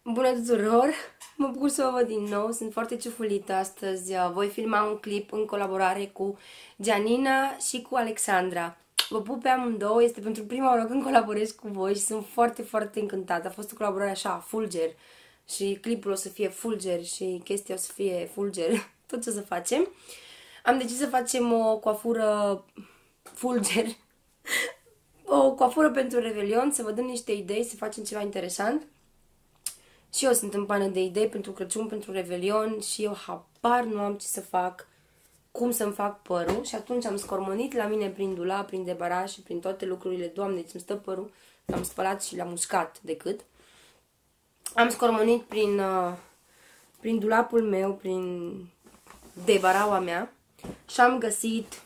Bună tuturor! Mă bucur să vă văd din nou, sunt foarte ciufulită astăzi. Voi filma un clip în colaborare cu Gianina și cu Alexandra. Vă pup pe amândouă, este pentru prima oară când colaborez cu voi și sunt foarte, foarte încântată. A fost o colaborare așa, fulger, și clipul o să fie fulger și chestia o să fie fulger, tot ce o să facem. Am decis să facem o coafură fulger, o coafură pentru Revelion, să vă dăm niște idei, să facem ceva interesant. Și eu sunt în pană de idei pentru Crăciun, pentru Revelion și eu habar nu am ce să fac, cum să-mi fac părul. Și atunci am scormonit la mine prin dulap, prin debaraj și prin toate lucrurile. Doamne, ți-mi stă părul, l-am spălat și l-am uscat decât. Am scormonit prin dulapul meu, prin debaraua mea și am găsit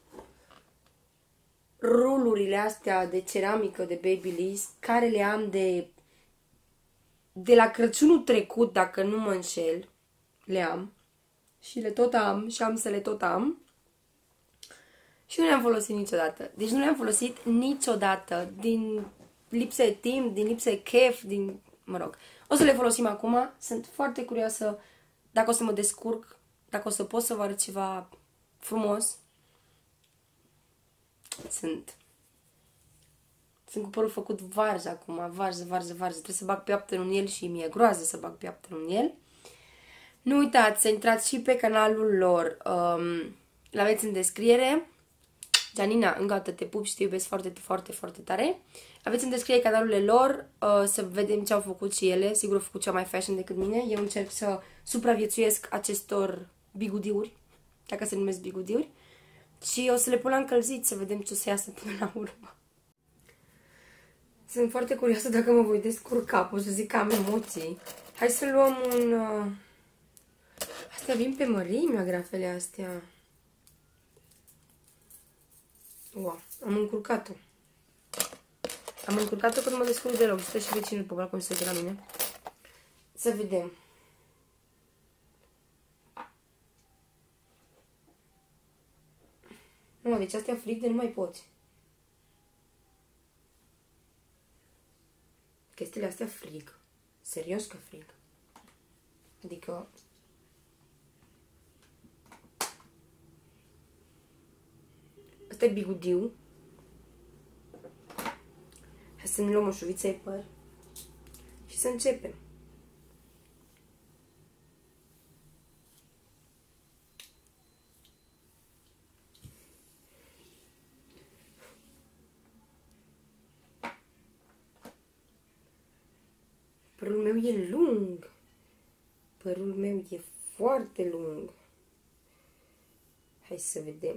rulurile astea de ceramică de Babyliss, care le am de la Crăciunul trecut, dacă nu mă înșel, le am. Și le tot am și am să le tot am. Și nu le-am folosit niciodată. Deci nu le-am folosit niciodată. Din lipsă de timp, din lipsă de chef, mă rog. O să le folosim acum. Sunt foarte curioasă dacă o să mă descurc, dacă o să pot să vă arăt ceva frumos. Sunt cu părul făcut varză acum, varză. Trebuie să bag piaptă în el și mi-e groază să bag piaptă în el. Nu uitați să intrați și pe canalul lor, l-aveți în descriere. Gianina, încă o dată te pup și te iubesc foarte, foarte, foarte tare. Aveți în descriere canalurile lor, să vedem ce au făcut și ele. Sigur au făcut cea mai fashion decât mine. Eu încerc să supraviețuiesc acestor bigudiuri, dacă se numesc bigudiuri. Și o să le pun la încălzit să vedem ce o să iasă până la urmă. Sunt foarte curioasă dacă mă voi descurca, pot să zic că am emoții. Hai să luăm un... Astea vin pe mărimi, agrafele astea. Wow, am încurcat-o. Am încurcat-o că nu mă descurc deloc. Stă și vecinul pe balcon să uite la mine. Să vedem. Nu, deci astea frig de nu mai poți. Chestiile astea frig. Serios că frig. Adică... Asta e bigudiu. Hai să ne luăm o șuviță de păr și să începem. Părul meu e lung. Părul meu e foarte lung. Hai să vedem.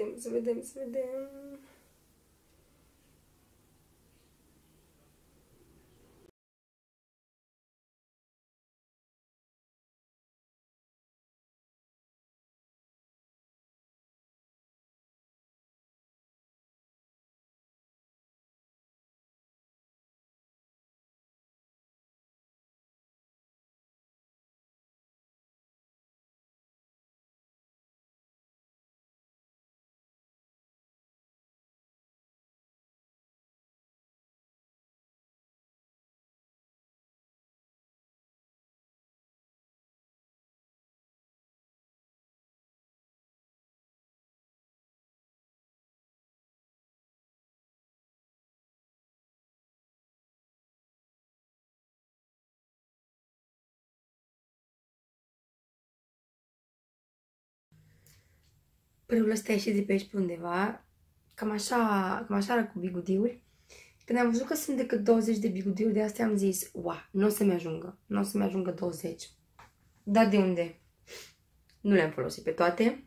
Părul ăsta a ieșit de pe aici pe undeva. Cam așa arată cu bigudiuri. Când am văzut că sunt decât 20 de bigudiuri de astea, am zis, wow, nu o să mi ajungă 20. Dar de unde? Nu le-am folosit pe toate.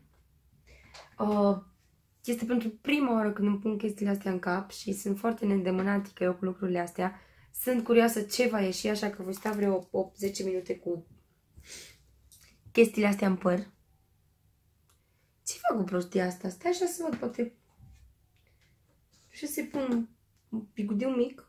Este pentru prima oară când îmi pun chestiile astea în cap și sunt foarte neîndemânatică eu cu lucrurile astea. Sunt curioasă ce va ieși, așa că voi sta vreo 8-10 minute cu chestiile astea în păr. Ce fac cu prostia asta? Stai așa să văd, poate... Și să-i pun un bigudiu mic.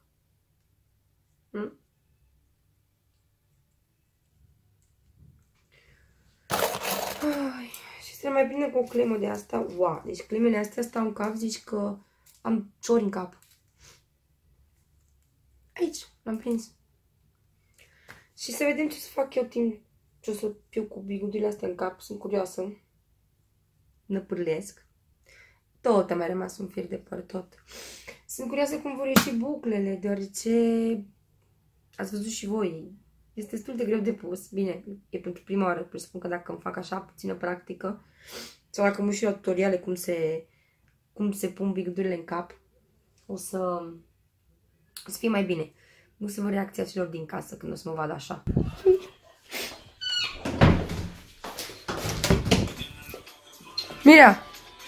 Ai, și să mai bine cu o clemă de asta. Wow, deci clemele astea stau în cap, zici că am ciori în cap. Aici, l-am prins. Și să vedem ce să fac eu timp ce o să fiu cu bigudurile astea în cap. Sunt curioasă. Năpârlesc. Tot a mai rămas un fir de păr, tot. Sunt curioasă cum vor ieși buclele, deoarece ați văzut și voi. Este destul de greu de pus. Bine, e pentru prima oară. Presupun că dacă îmi fac așa puțină practică, sau dacă mă și la tutoriale cum se pun bigudurile în cap, o să fie mai bine. Nu să vă reacția celor din casă când o să mă vadă așa. Mira!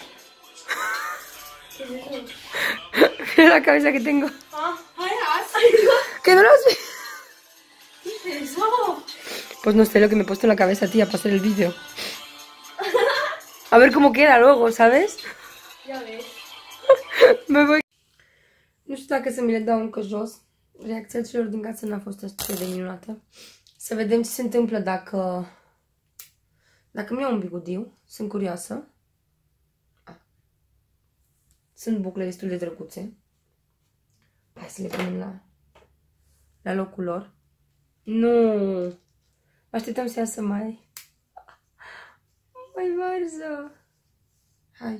Mira la cabeza que tengo. Que no lo sé. ¿Qué es eso? Pues no sé lo que me he puesto en la cabeza, tía, para hacer el vídeo. A ver cómo queda luego, ¿sabes? Ya ves. Me voy. Nu știu dacă să mi le dau încă jos. Reacția celor din casă n-a fost așa de minunată. Să vedem ce se întâmplă dacă mi iau un bigudiu. Sunt curioasă. Sunt bucle destul de drăguțe. Hai să le punem la locul lor. Nu! Așteptăm să iasă mai varză. Hai.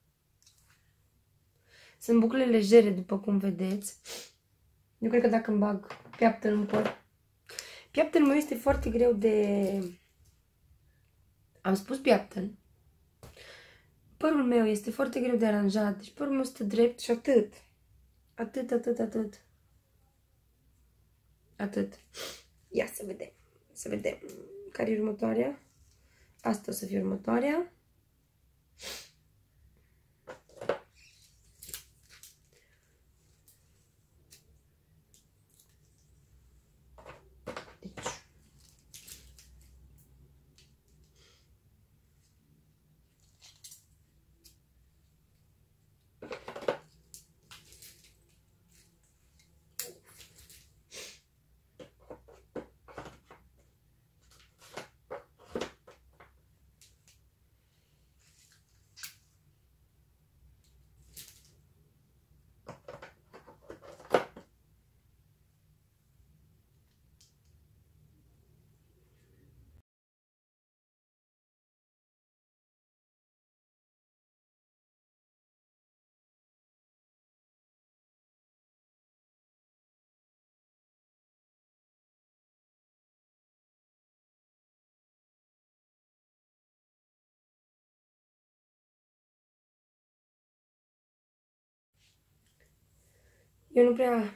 Sunt bucle legere, după cum vedeți. Eu cred că dacă îmi bag piaptă în păr. Piaptă-n meu este foarte greu de... Am spus piaptă-n. Părul meu este foarte greu de aranjat. Deci părul meu stă drept și atât. Atât. Ia să vedem. Să vedem. Care e următoarea? Asta o să fie următoarea. Eu nu prea...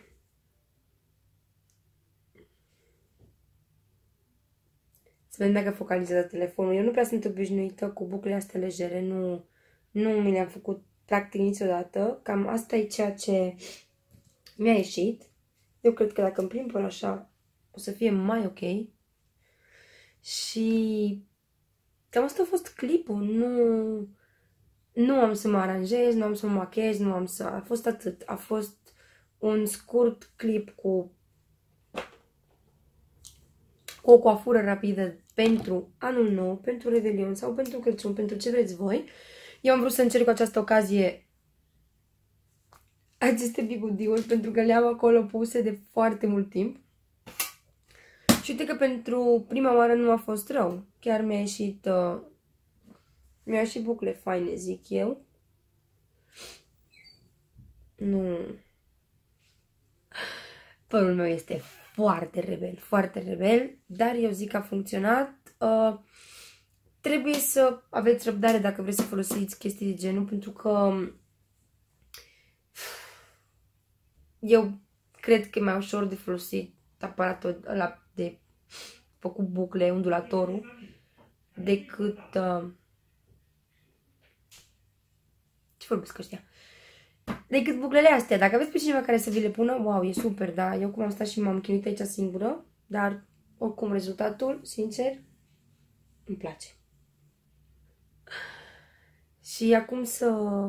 Să vedem dacă focalizează telefonul. Eu nu prea sunt obișnuită cu buclele astea legere. Nu mi le-am făcut practic niciodată. Cam asta e ceea ce mi-a ieșit. Eu cred că dacă îmi plimb până așa, o să fie mai ok. Și cam asta a fost clipul. Nu am să mă aranjez, nu am să mă machez, nu am să... A fost atât. A fost un scurt clip cu o coafură rapidă pentru anul nou, pentru Revelion sau pentru Crăciun, pentru ce vreți voi. Eu am vrut să încerc cu această ocazie aceste bigudiuri pentru că le-am acolo puse de foarte mult timp. Și uite că pentru prima oară nu a fost rău. Chiar mi-a ieșit bucle faine, zic eu. Nu... Părul meu este foarte rebel, dar eu zic că a funcționat. Trebuie să aveți răbdare dacă vreți să folosiți chestii de genul, pentru că eu cred că e mai ușor de folosit aparatul ăla de făcut bucle, ondulatorul, decât... Ce vorbesc ăștia? Decât buclele astea. Dacă aveți pe cineva care să vi le pună, wow, e super, da. Eu cum am stat și m-am chinuit aici singură, dar oricum rezultatul, sincer, îmi place. Și acum să...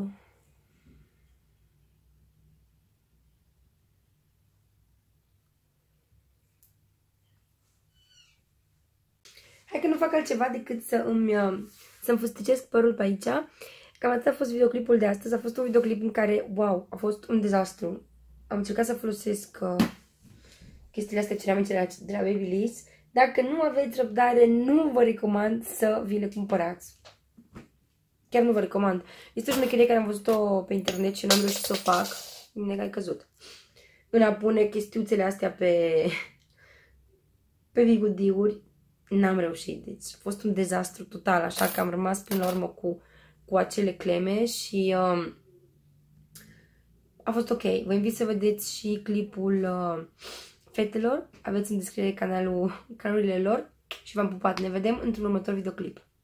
Hai că nu fac altceva decât să-mi fusticesc părul pe aici. Cam atât a fost videoclipul de astăzi. A fost un videoclip în care, wow, a fost un dezastru. Am încercat să folosesc chestiile astea ce le-am de la Babyliss Dacă nu aveți răbdare, nu vă recomand să vi le cumpărați. Chiar nu vă recomand. Este o șmecherie care am văzut-o pe internet și n-am reușit să o fac. Bine că ai căzut. În a pune chestiuțele astea pe bigudiuri, n-am reușit. Deci a fost un dezastru total, așa că am rămas până la urmă cu acele cleme și a fost ok. Vă invit să vedeți și clipul fetelor. Aveți în descriere calurile lor și v-am pupat. Ne vedem într-un următor videoclip.